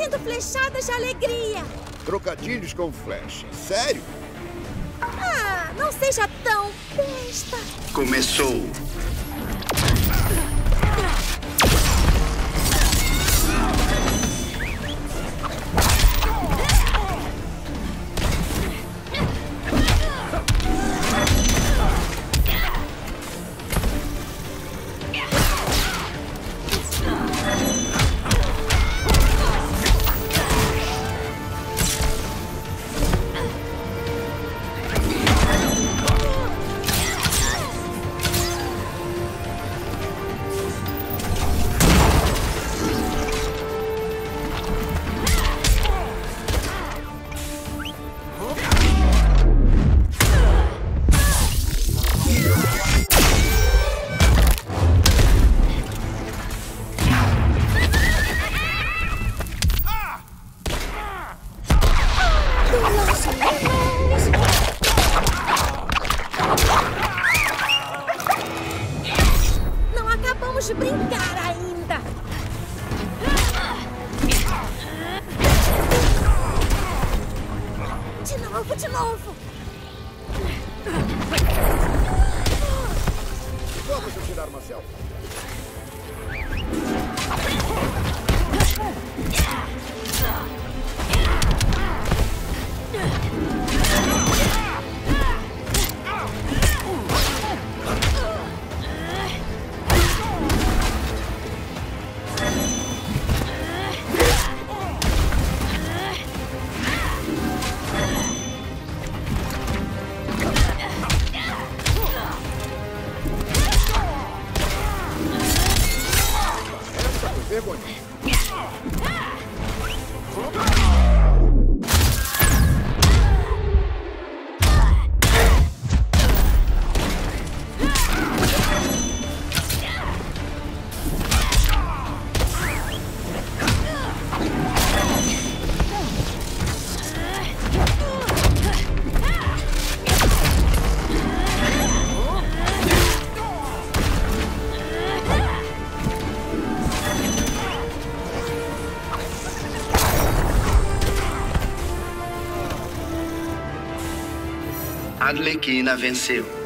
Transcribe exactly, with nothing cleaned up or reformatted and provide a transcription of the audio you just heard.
sendo flechadas de alegria. Trocadilhos com Flash. Sério? Ah, não seja tão besta. Começou. Não acabamos de brincar ainda. De novo, de novo. Vamos eu tirar uma selfie. Essa foi vergonha. Arlequina venceu.